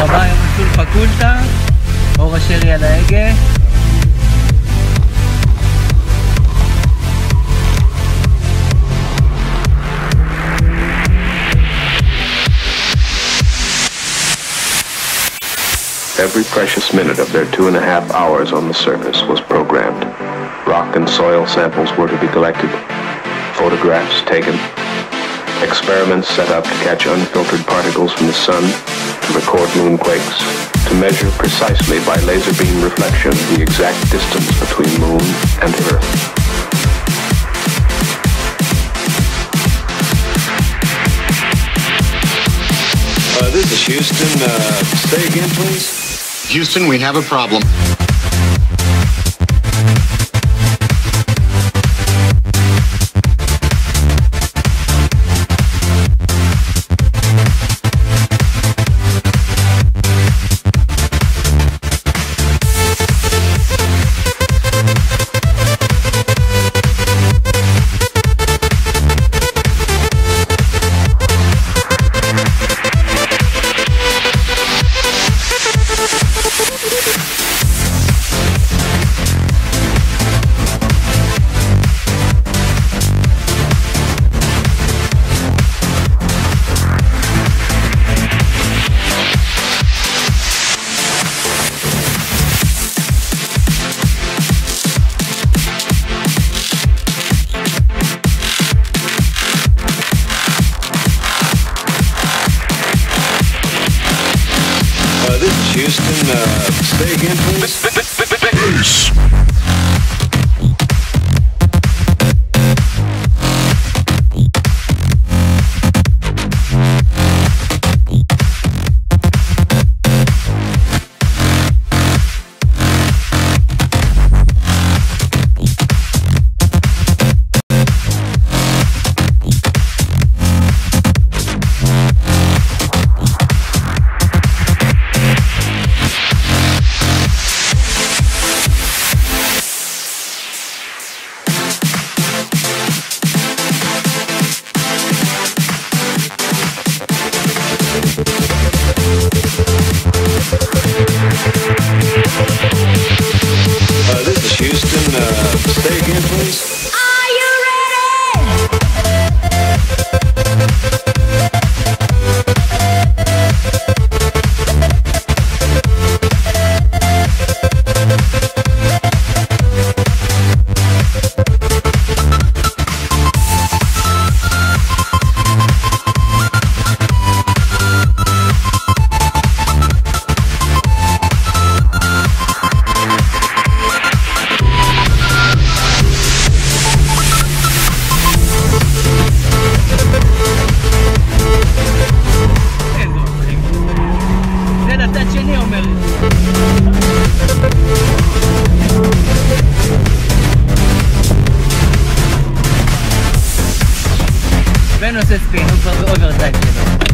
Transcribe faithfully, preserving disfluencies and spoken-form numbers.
הבא היום מסלול פקולטה, אור השרי על ההגה. Every precious minute of their two and a half hours on the surface was programmed. Rock and soil samples were to be collected, photographs taken, experiments set up to catch unfiltered particles from the sun, to record moonquakes, to measure precisely by laser beam reflection the exact distance between moon and Earth. Uh, this is Houston. Uh, say again, please. Houston, we have a problem. Houston, uh, say again, please. Peace. Uh, this is Houston. Uh, say again, please. Are you ready? בן עושה ספין, הוא כבר באוברטייד שלו.